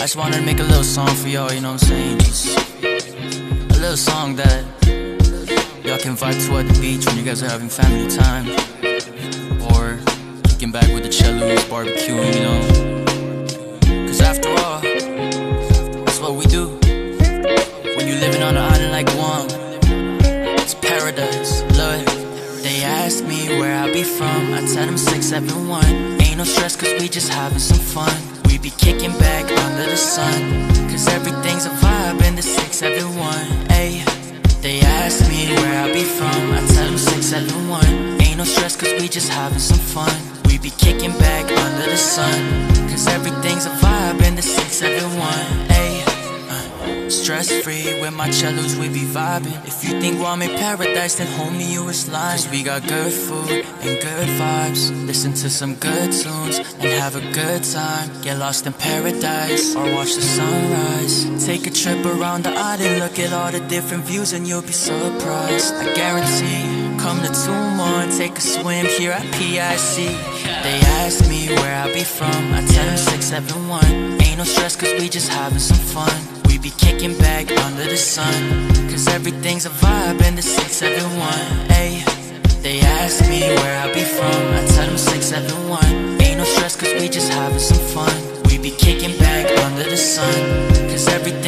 just wanted to make a little song for y'all, you know what I'm saying? Just a little song that y'all can vibe to at the beach when you guys are having family time, or kicking back with the cellos, barbecuing, you know. Cause after all, that's what we do. When you living on an island like Guam, it's paradise, love. They ask me where I be from, I tell them 671. Ain't no stress cause we just having some fun. We be kicking back under the sun, cause everything's a vibe in the 671. Ayy, they ask me where I be from, I tell them 671. Ain't no stress cause we just having some fun. We be kicking back under the sun, cause everything's a vibe in the 671. Ayy, stress free with my cellos, we be vibing. If you think Guam ain't paradise, then homie, you was lying. Cause we got good food and good vibes. Listen to some good tunes and have a good time. Get lost in paradise or watch the sunrise. Take a trip around the island, look at all the different views and you'll be surprised. I guarantee, come to Tumor and take a swim here at PIC. They ask me where I be from, I tell them 671. Ain't no stress cause we just having some fun. We be kicking back under the sun, cause everything's a vibe in the 671. Ayy, they ask me where I be from, I tell them 671. Ain't no stress cause we just having some fun. We be kicking back under the sun, cause everything's